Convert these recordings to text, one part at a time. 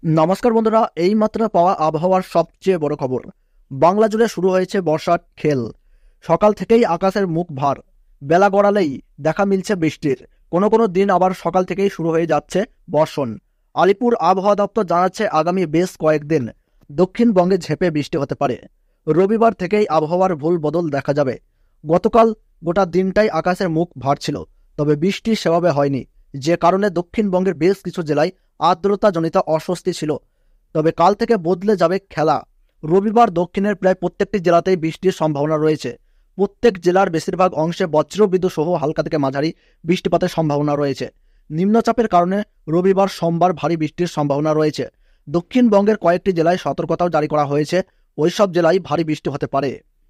নমস্কার বন্ধুরা, এইমাত্র পাওয়া আবহাওয়ার সবচেয়ে বড় খবর। বাংলা জুড়ে শুরু হয়েছে বর্ষার খেল। সকাল থেকেই আকাশের মুখ ভার, বেলা গড়ালেই দেখা মিলছে বৃষ্টির। কোনো কোনো দিন আবার সকাল থেকেই শুরু হয়ে যাচ্ছে বর্ষণ। আলিপুর আবহাওয়া দপ্তর জানাচ্ছে আগামী বেশ কয়েকদিন দক্ষিণবঙ্গে ঝেঁপে বৃষ্টি হতে পারে। রবিবার থেকেই আবহাওয়ার ভুল বদল দেখা যাবে। গতকাল গোটা দিনটাই আকাশের মুখ ভার ছিল, তবে বৃষ্টি সেভাবে হয়নি, যে কারণে দক্ষিণবঙ্গের বেশ কিছু জেলায় আর্দ্রতাজনিত অস্বস্তি ছিল। তবে কাল থেকে বদলে যাবে খেলা। রবিবার দক্ষিণের প্রায় প্রত্যেকটি জেলাতেই বৃষ্টির সম্ভাবনা রয়েছে। প্রত্যেক জেলার বেশিরভাগ অংশে বজ্রবিদ্যুৎ সহ হালকা থেকে মাঝারি বৃষ্টিপাতের সম্ভাবনা রয়েছে। নিম্নচাপের কারণে রবিবার সোমবার ভারী বৃষ্টির সম্ভাবনা রয়েছে। দক্ষিণবঙ্গের কয়েকটি জেলায় সতর্কতাও জারি করা হয়েছে, ওইসব জেলায় ভারী বৃষ্টি হতে পারে।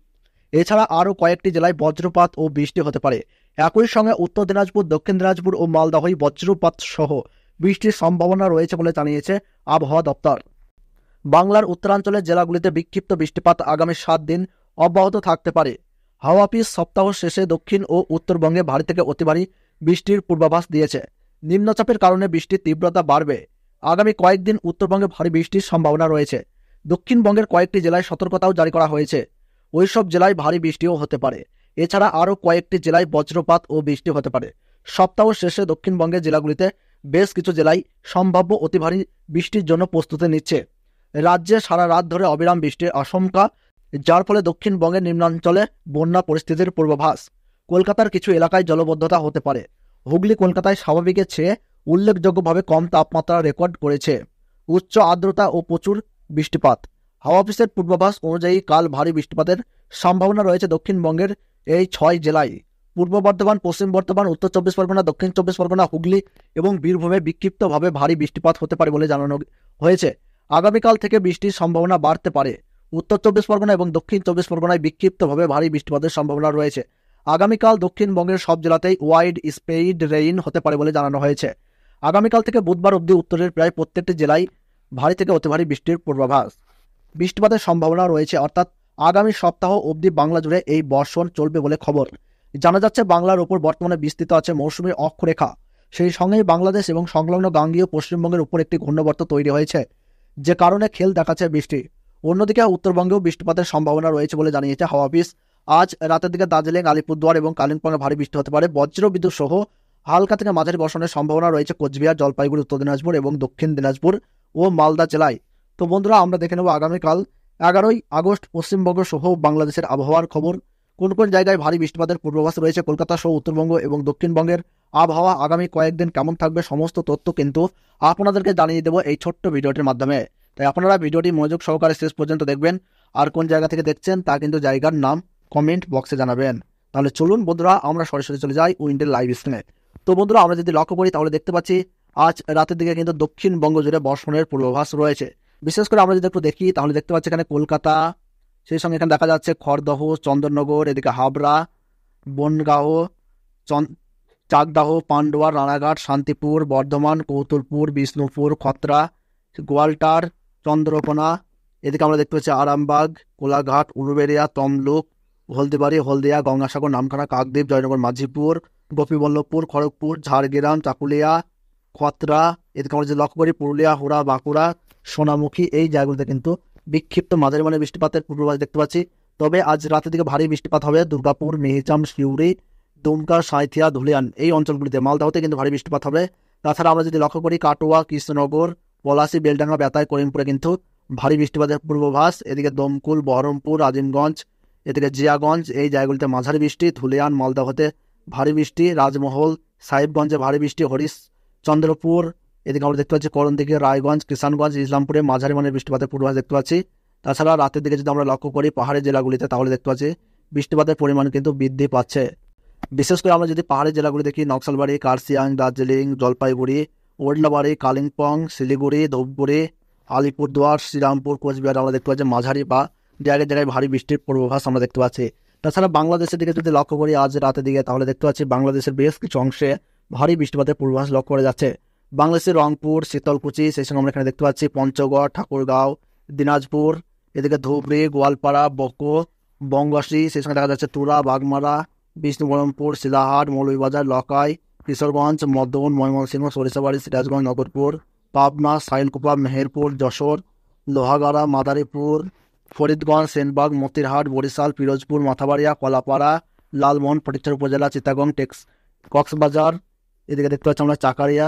এছাড়া আরও কয়েকটি জেলায় বজ্রপাত ও বৃষ্টি হতে পারে। একই সঙ্গে উত্তর দিনাজপুর, দক্ষিণ দিনাজপুর ও মালদহে বজ্রপাত সহ বৃষ্টির সম্ভাবনা রয়েছে বলে জানিয়েছে আবহাওয়া দপ্তর। বাংলার উত্তরাঞ্চলের জেলাগুলিতে বিক্ষিপ্ত বৃষ্টিপাত আগামী 7 দিন অব্যাহত থাকতে পারে। হাওয়া অফিস সপ্তাহ শেষে দক্ষিণ ও উত্তরবঙ্গে ভারী থেকে অতি ভারী বৃষ্টির পূর্বাভাস দিয়েছে। নিম্নচাপের কারণে বৃষ্টির তীব্রতা বাড়বে। আগামী কয়েকদিন উত্তরবঙ্গে ভারী বৃষ্টির সম্ভাবনা রয়েছে। দক্ষিণবঙ্গের কয়েকটি জেলায় সতর্কতাও জারি করা হয়েছে, ওইসব জেলায় ভারী বৃষ্টিও হতে পারে। এছাড়া আরও কয়েকটি জেলায় বজ্রপাত ও বৃষ্টি হতে পারে। সপ্তাহ শেষে দক্ষিণবঙ্গের জেলাগুলিতে বেশ কিছু জেলায় সম্ভাব্য অতি ভারী বৃষ্টির জন্য প্রস্তুতি নিচ্ছে। রাজ্যে সারা রাত ধরে অবিরাম বৃষ্টির আশঙ্কা, যার ফলে দক্ষিণবঙ্গের নিম্নাঞ্চলে বন্যা পরিস্থিতির পূর্বাভাস। কলকাতার কিছু এলাকায় জলবদ্ধতা হতে পারে। হুগলি কলকাতায় স্বাভাবিকের চেয়ে উল্লেখযোগ্যভাবে কম তাপমাত্রা রেকর্ড করেছে। উচ্চ আর্দ্রতা ও প্রচুর বৃষ্টিপাত। হাওয়া অফিসের পূর্বাভাস অনুযায়ী কাল ভারী বৃষ্টিপাতের সম্ভাবনা রয়েছে দক্ষিণবঙ্গের এই 6 জেলায়। পূর্ব বর্ধমান, পশ্চিম বর্ধমান, উত্তর 24 পরগনা, দক্ষিণ 24 পরগনা, হুগলি এবং বীরভূমে বিক্ষিপ্তভাবে ভারী বৃষ্টিপাত হতে পারে বলে জানানো হয়েছে। আগামীকাল থেকে বৃষ্টির সম্ভাবনা বাড়তে পারে। উত্তর 24 পরগনা এবং দক্ষিণ 24 পরগনায় বিক্ষিপ্তভাবে ভারী বৃষ্টিপাতের সম্ভাবনা রয়েছে। আগামীকাল দক্ষিণবঙ্গের সব জেলাতেই ওয়াইড স্প্রেড রেইন হতে পারে বলে জানানো হয়েছে। আগামীকাল থেকে বুধবার অবধি উত্তরের প্রায় প্রত্যেকটি জেলায় ভারী থেকে অতি ভারী বৃষ্টির পূর্বাভাস। বৃষ্টিপাতের সম্ভাবনা রয়েছে, অর্থাৎ আগামী সপ্তাহ অবধি বাংলা জুড়ে এই বর্ষণ চলবে বলে খবর। জানা যাচ্ছে বাংলার উপর বর্তমানে বিস্তৃত আছে মৌসুমী অক্ষরেখা। সেই সঙ্গেই বাংলাদেশ এবং সংলগ্ন গাঙ্গীয় পশ্চিমবঙ্গের উপর একটি ঘূর্ণাবর্ত তৈরি হয়েছে, যে কারণে খেল দেখাচ্ছে বৃষ্টি। অন্যদিকে উত্তরবঙ্গেও বৃষ্টিপাতের সম্ভাবনা রয়েছে বলে জানিয়েছে হাওয়া অফিস। আজ রাতের দিকে দার্জিলিং, আলিপুরদুয়ার এবং কালিম্পংয়ে ভারী বৃষ্টি হতে পারে। বজ্রবিদ্যুৎ সহ হালকা থেকে মাঝারি বর্ষণের সম্ভাবনা রয়েছে কোচবিহার, জলপাইগুড়ি, উত্তর দিনাজপুর এবং দক্ষিণ দিনাজপুর ও মালদা জেলায়। তো বন্ধুরা, আমরা দেখে নেব আগামীকাল 11ই আগস্ট পশ্চিমবঙ্গ সহ বাংলাদেশের আবহাওয়ার খবর। কোন কোন জায়গায় ভারী বৃষ্টিপাতের পূর্বাভাস রয়েছে কলকাতা সহ উত্তরবঙ্গ এবং দক্ষিণবঙ্গের আবহাওয়া আগামী কয়েকদিন কেমন থাকবে, সমস্ত তথ্য কিন্তু আপনাদেরকে জানিয়ে দেবো এই ছোট্ট ভিডিওটির মাধ্যমে। তাই আপনারা ভিডিওটি মনোযোগ সহকারে শেষ পর্যন্ত দেখবেন। আর কোন জায়গা থেকে দেখছেন তা কিন্তু জায়গার নাম কমেন্ট বক্সে জানাবেন। তাহলে চলুন বন্ধুরা, আমরা সরাসরি চলে যাই উইন্ডের লাইভ স্ক্রিনে। তো বন্ধুরা, আমরা যদি লক্ষ্য করি তাহলে দেখতে পাচ্ছি আজ রাতের দিকে কিন্তু দক্ষিণবঙ্গ জুড়ে বর্ষণের পূর্বাভাস রয়েছে। বিশেষ করে আমরা যদি একটু দেখি তাহলে দেখতে পাচ্ছি এখানে কলকাতা, সেই সঙ্গে এখানে দেখা যাচ্ছে খড়দহ, চন্দননগর, এদিকে হাবড়া, বনগাঁও, চাকদাহ, পান্ডুয়া, রানাঘাট, শান্তিপুর, বর্ধমান, কৌতুলপুর, বিষ্ণুপুর, খত্রা, গোয়ালটার, চন্দ্রকোনা, এদিকে আমরা দেখতে পাচ্ছি আরামবাগ, কোলাঘাট, উলুবেড়িয়া, তমলুক, হলদিবাড়ি, হলদিয়া, গঙ্গাসাগর, নামখানা, কাকদ্বীপ, জয়নগর, মাঝিপুর, গোপীবল্লভপুর, খড়গপুর, ঝাড়গ্রাম, চাকুলিয়া, খত্রা, এদিকে আমরা যদি লক্ষ্য করি পুরুলিয়া, হুড়া, বাঁকুড়া, সোনামুখী, এই জায়গাগুলোতে কিন্তু বিক্ষিপ্ত মাঝারি মানের বৃষ্টিপাতের পূর্বাভাস দেখতে পাচ্ছি। তবে আজ রাতের দিকে ভারী বৃষ্টিপাত হবে দুর্গাপুর, মেহিচাম, সিউড়ি, দুমকা, সাঁইথিয়া, ধুলিয়ান, এই অঞ্চলগুলিতে। মালদাহতে কিন্তু ভারী বৃষ্টিপাত হবে। তাছাড়া আমরা যদি লক্ষ্য করি কাটোয়া, কৃষ্ণনগর, পলাশী, বেলডাঙ্গা, বেতায়, করিমপুরে কিন্তু ভারী বৃষ্টিপাতের পূর্বাভাস। এদিকে দমকুল, বহরমপুর, আজিমগঞ্জ, এদিকে জিয়াগঞ্জ, এই জায়গাগুলিতে মাঝারি বৃষ্টি। ধুলিয়ান, মালদাহতে ভারী বৃষ্টি। রাজমহল, সাহেবগঞ্জে ভারী বৃষ্টি। চন্দ্রপুর, এদিকে আমরা দেখতে পাচ্ছি করণদিঘি, রায়গঞ্জ, কিষানগঞ্জ, ইসলামপুরে মাঝারি মানের বৃষ্টিপাতের পূর্বাভাস দেখতে পাচ্ছি। তাছাড়া রাতের দিকে যদি আমরা লক্ষ্য করি পাহাড়ি জেলাগুলিতে তাহলে দেখতে পাচ্ছি বৃষ্টিপাতের পরিমাণ কিন্তু বৃদ্ধি পাচ্ছে। বিশেষ করে আমরা যদি পাহাড়ি জেলাগুলি দেখি নকশালবাড়ি, কার্শিয়াং, দার্জিলিং, জলপাইগুড়ি, ওল্ডাবাড়ি, কালিম্পং, শিলিগুড়ি, ধূপগুড়ি, আলিপুরদুয়ার, শ্রীরামপুর, কোচবিহার আমরা দেখতে পাচ্ছি মাঝারি বা জায়গায় জায়গায় ভারী বৃষ্টির পূর্বাভাস আমরা দেখতে পাচ্ছি। তাছাড়া বাংলাদেশের দিকে যদি লক্ষ্য করি আজ রাতের দিকে তাহলে দেখতে পাচ্ছি বাংলাদেশের বেশ কিছু অংশে ভারী বৃষ্টিপাতের পূর্বাভাস লক্ষ্য করা যাচ্ছে। বাংলাদেশের রংপুর, শীতলকুচি, সেই সঙ্গে আমরা এখানে দেখতে পাচ্ছি পঞ্চগড়, ঠাকুরগাঁও, দিনাজপুর, এদিকে ধুবড়ি, গোয়ালপাড়া, বকো, বঙ্গশী, সেই সঙ্গে দেখা যাচ্ছে তুরা, বাগমারা, বিষ্ণুবরমপুর, শিলাহাট, মৌলভীবাজার, লকাই, কিশোরগঞ্জ, মদন, ময়মনসিংহ, সরিষাবাড়ি, সিরাজগঞ্জ, নগরপুর, পাবনা, সাইলকুপা, মেহেরপুর, যশোর, লোহাগাড়া, মাদারীপুর, ফরিদগঞ্জ, সেনবাগ, মতিরহাট, বরিশাল, পিরোজপুর, মাথাবাড়িয়া, কলাপাড়া, লালমোহন, ফটিকছড়ি উপজেলা, চিটাগং, কক্সবাজার, এদিকে দেখতে পাচ্ছি আমরা চাকারিয়া,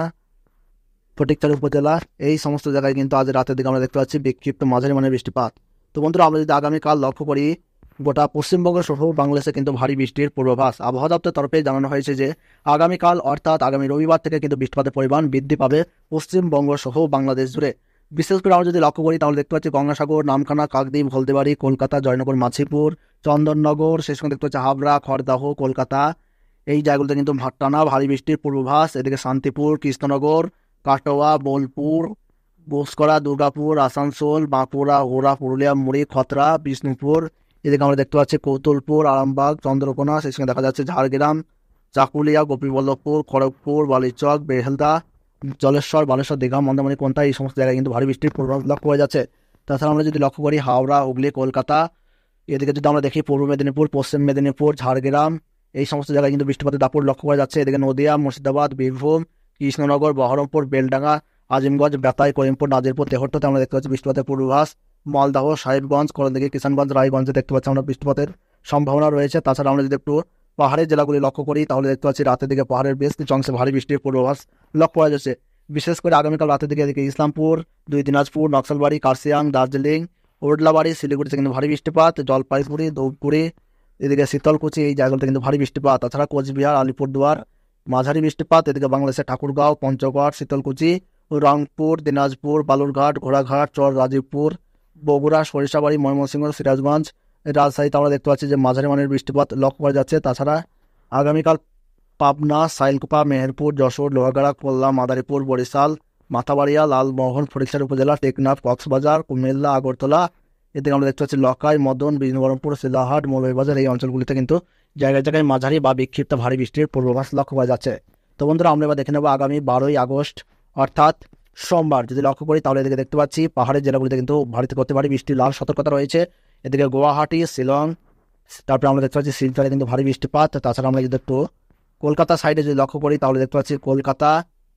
ফটিকছড়ি উপজেলা, এই সমস্ত জায়গায় কিন্তু আজ রাতের দিকে আমরা দেখতে পাচ্ছি বিক্ষিপ্ত মাঝারি মানের বৃষ্টিপাত। তো বন্ধুরা, আমরা যদি আগামীকাল লক্ষ্য করি, গোটা পশ্চিমবঙ্গ সহ বাংলাদেশে কিন্তু ভারী বৃষ্টির পূর্বাভাস আবহাওয়া দপ্তরের তরফে জানানো হয়েছে যে আগামীকাল অর্থাৎ আগামী রবিবার থেকে কিন্তু বৃষ্টিপাতের পরিমাণ বৃদ্ধি পাবে পশ্চিমবঙ্গ সহ বাংলাদেশ জুড়ে। বিশেষ করে আমরা যদি লক্ষ্য করি তাহলে দেখতে পাচ্ছি গঙ্গাসাগর, নামখানা, কাকদ্বীপ, হলদিবাড়ি, কলকাতা, জয়নগর, মাছিপুর, চন্দননগর, সেই সঙ্গে দেখতে পাচ্ছি হাবড়া, খড়দাহ, কলকাতা, এই জায়গাগুলোতে কিন্তু টানা ভারী বৃষ্টির পূর্বাভাস। এদিকে শান্তিপুর, কৃষ্ণনগর, কাটোয়া, বোলপুর, বোসকরা, দুর্গাপুর, আসানসোল, বাঁকুড়া, হোরা, পুরুলিয়া, মুড়ি, খতরা, বিষ্ণুপুর, এদিকে আমরা দেখতে পাচ্ছি কৌতুলপুর, আরামবাগ, চন্দ্রকোনা, সেই সঙ্গে দেখা যাচ্ছে ঝাড়গ্রাম, চাকুলিয়া, গোপীবল্লভপুর, খড়গপুর, বালিচক, বেহেলদা, জলেশ্বর, বালেশ্বর, দীঘা, মন্দারমণি, কোনটা, এই সমস্ত জায়গায় কিন্তু ভারী বৃষ্টির পূর্বাভাস লক্ষ্য করা যাচ্ছে। তাছাড়া আমরা যদি লক্ষ্য করি হাওড়া, হুগলি, কলকাতা, এদিকে যদি আমরা দেখি পূর্ব মেদিনীপুর, পশ্চিম মেদিনীপুর, ঝাড়গ্রাম, এই সমস্ত জায়গায় কিন্তু বৃষ্টিপাতের দাপট লক্ষ্য করা যাচ্ছে। এদিকে নদিয়া, মুর্শিদাবাদ, বীরভূম, কৃষ্ণনগর, বহরমপুর, বেলডাঙ্গা, আজিমগঞ্জ, বেতাই, করিমপুর, নাজিরপুর, তেহট্টতে আমরা দেখতে পাচ্ছি বৃষ্টিপাতের পূর্বাভাস। মালদাহ, সাহেবগঞ্জ, করণদিঘি, কিষানগঞ্জ, রায়গঞ্জে দেখতে পাচ্ছি আমরা বৃষ্টিপাতের সম্ভাবনা রয়েছে। তাছাড়া আমরা যদি একটু পাহাড়ের জেলাগুলি লক্ষ্য করি তাহলে দেখতে পাচ্ছি রাতের দিকে পাহাড়ের বেশ কিছু অংশে ভারী বৃষ্টির পূর্বাভাস লক্ষ্য করা যাচ্ছে। বিশেষ করে আগামীকাল রাতের দিকে এদিকে ইসলামপুর, দিনাজপুর, নকশালবাড়ি, কার্শিয়াং, দার্জিলিং, ওডলাবাড়ি, শিলিগুড়িতে কিন্তু ভারী বৃষ্টিপাত, জলপাইগুড়ি, ধূপগুড়ি, এদিকে শীতলকুচি, এই জায়গাগুলোতে কিন্তু ভারী বৃষ্টিপাত। তাছাড়া কোচবিহার, আলিপুরদুয়ার মাঝারি বৃষ্টিপাত। এদিকে বাংলাদেশের ঠাকুরগাঁও, পঞ্চগড়, শীতলকুচি, রংপুর, দিনাজপুর, বালুরঘাট, ঘোড়াঘাট, চর, রাজীবপুর, বগুড়া, সরিষাবাড়ি, ময়মনসিংহ, সিরাজগঞ্জ, রাজশাহীতে আমরা দেখতে পাচ্ছি যে মাঝারি মানের বৃষ্টিপাত লক্ষ্য করা যাচ্ছে। তাছাড়া আগামীকাল পাবনা, সাইলকুপা, মেহেরপুর, যশোর, লোহাগাড়া, খুলনা, মাদারীপুর, বরিশাল, মাথাবাড়িয়া, লালমোহন, ফটিকছড়ি উপজেলা, টেকনাফ, কক্সবাজার, কুমিল্লা, আগরতলা, এদিকে আমরা দেখতে পাচ্ছি লকাই, মদন, বিষ্ণুবরমপুর, শিলাহাট, মৌলভীবাজার, এই অঞ্চলগুলিতে কিন্তু জায়গায় জায়গায় মাঝারি বা বিক্ষিপ্ত ভারী বৃষ্টির পূর্বাভাস লক্ষ্য করা যাচ্ছে। তো বন্ধুরা, আমরা এবার দেখে নেব আগামী 12ই আগস্ট অর্থাৎ সোমবার যদি লক্ষ্য করি তাহলে এদিকে দেখতে পাচ্ছি পাহাড়ের জেলাগুলিতে কিন্তু ভারী থেকে অতি ভারী বৃষ্টির লাল সতর্কতা রয়েছে। এদিকে গুয়াহাটি, শিলং, তারপরে আমরা দেখতে পাচ্ছি শিলচরে কিন্তু ভারী বৃষ্টিপাত। তাছাড়া আমরা যদি একটু কলকাতা সাইডে যদি লক্ষ্য করি তাহলে দেখতে পাচ্ছি কলকাতা,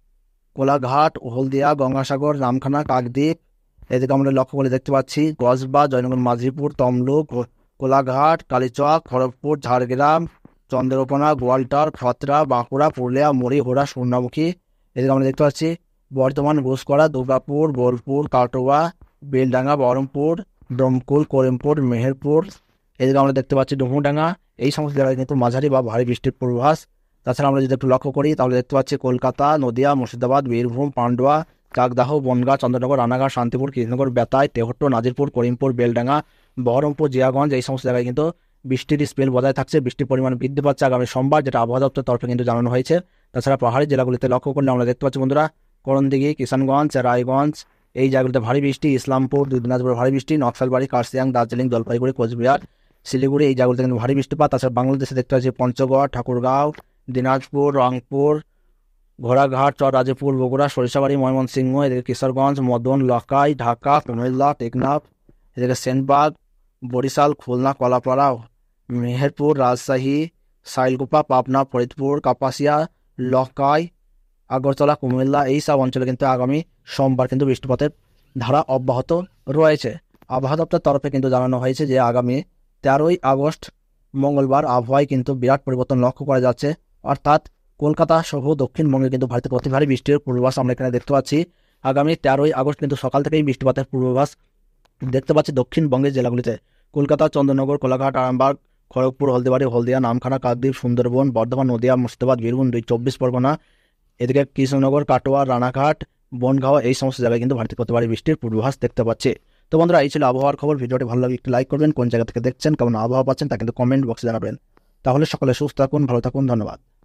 কোলাঘাট, হলদিয়া, গঙ্গাসাগর, রামখানা, কাকদ্বীপ, এদিকে আমরা লক্ষ্য করে দেখতে পাচ্ছি কসবা, জয়নগর, মাঝিপুর, তমলুক, কোলাঘাট, কালীচক, খড়গপুর, ঝাড়গ্রাম, চন্দ্রকোনা, গোয়ালটার, খতরা, বাঁকুড়া, পুরুলিয়া, মুড়ি, হোড়া, সুর্ণামুখী, এদিকে আমরা দেখতে পাচ্ছি বর্ধমান, ঘোষকরা, দুর্গাপুর, বোলপুর, কাটোয়া, বেলডাঙ্গা, বহরমপুর, ডোমকুল, করিমপুর, মেহেরপুর, এদিকে আমরা দেখতে পাচ্ছি ডুমুরডাঙ্গা, এই সমস্ত জায়গায় কিন্তু মাঝারি বা ভারী বৃষ্টির পূর্বাভাস। তাছাড়া আমরা যদি একটু লক্ষ্য করি তাহলে দেখতে পাচ্ছি কলকাতা, নদিয়া, মুর্শিদাবাদ, বীরভূম, পান্ডুয়া, চাকদাহ, বনগাঁ, চন্দ্রনগর, রানাঘাট, শান্তিপুর, কৃষ্ণনগর, বেতাই, তেহট্ট, নাজিরপুর, করিমপুর, বেলডাঙ্গা, বহরমপুর, জিয়াগঞ্জ, এই সমস্ত জায়গায় কিন্তু বৃষ্টির স্পেল বজায় থাকছে। বৃষ্টির পরিমাণ বৃদ্ধি পাচ্ছে আগামী সোমবার, যেটা আবহাওয়া দপ্তরের তরফে কিন্তু জানানো হয়েছে। তাছাড়া পাহাড়ি জেলাগুলিতে লক্ষ্য করলে আমরা দেখতে পাচ্ছি বন্ধুরা করণদিঘি, কিষানগঞ্জ, রায়গঞ্জ, এই জায়গাগুলিতে ভারী বৃষ্টি, ইসলামপুর, দিনাজপুর ভারী বৃষ্টি, নকশালবাড়ি, কার্শিয়াং, দার্জিলিং, জলপাইগুড়ি, কোচবিহার, শিলিগুড়ি, এই জায়গাগুলিতে কিন্তু ভারী বৃষ্টিপাত। তাছাড়া বাংলাদেশে দেখতে পাচ্ছি পঞ্চগড়, ঠাকুরগাঁও, দিনাজপুর, রংপুর, ঘোড়াঘাট, চর, রাজীবপুর, বগুড়া, সরিষাবাড়ি, ময়মনসিংহ, এদিকে কিশোরগঞ্জ, মদন, লকাই, ঢাকা, কুমিল্লা, টেকনাফ, এদিকে সেনবাগ, বরিশাল, খুলনা, কলাপাড়া, মেহেরপুর, রাজশাহী, সাইলকুপা, পাবনা, ফরিদপুর, কাপাসিয়া, লকাই, আগরতলা, কুমিল্লা, এই সব অঞ্চলে কিন্তু আগামী সোমবার কিন্তু বৃষ্টিপাতের ধারা অব্যাহত রয়েছে। আবহাওয়া দপ্তরের তরফে কিন্তু জানানো হয়েছে যে আগামী 13ই আগস্ট মঙ্গলবার আবহাওয়ায় কিন্তু বিরাট পরিবর্তন লক্ষ্য করা যাচ্ছে। অর্থাৎ কলকাতা সহ দক্ষিণবঙ্গে কিন্তু ভারতের অতি ভারী বৃষ্টির পূর্বাভাস আমরা এখানে দেখতে পাচ্ছি। আগামী 13ই আগস্ট কিন্তু সকাল থেকেই বৃষ্টিপাতের পূর্বাভাস দেখতে পাচ্ছি দক্ষিণবঙ্গের জেলাগুলিতে কলকাতা, চন্দ্রনগর, কোলাঘাট, আরামবাগ, খড়গপুর, হলদিবাড়ি, হলদিয়া, নামখানা, কাকদ্বীপ, সুন্দরবন, বর্ধমান, নদিয়া, মুর্শিদাবাদ, বীরভূম, 24 পরগনা, এদিকে কৃষ্ণনগর, কাটোয়া, রানাঘাট, বনগাঁও, এই সমস্ত জায়গায় কিন্তু ভারতের অতি ভারী বৃষ্টির পূর্বাভাস দেখতে পাচ্ছি। তো বন্ধুরা, এই ছিল আবহাওয়ার খবর। ভিডিওটি ভালো লাগে একটু লাইক করবেন, কোন জায়গা থেকে দেখছেন, কেমন আবহাওয়া পাচ্ছেন তা কিন্তু কমেন্ট বক্সে জানাবেন। তাহলে সকলে সুস্থ থাকুন, ভালো থাকুন, ধন্যবাদ।